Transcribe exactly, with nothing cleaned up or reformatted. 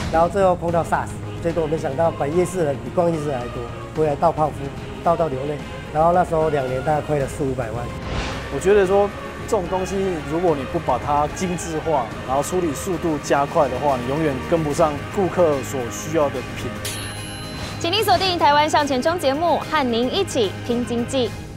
然后最后碰到 SARS， 最多没想到摆夜市的比逛夜市还多，回来倒泡芙，倒到流泪。然后那时候两年大概亏了四五百万。 我觉得说这种东西，如果你不把它精致化，然后处理速度加快的话，你永远跟不上顾客所需要的品质。 请您锁定《台湾向前冲》节目，和您一起拼经济。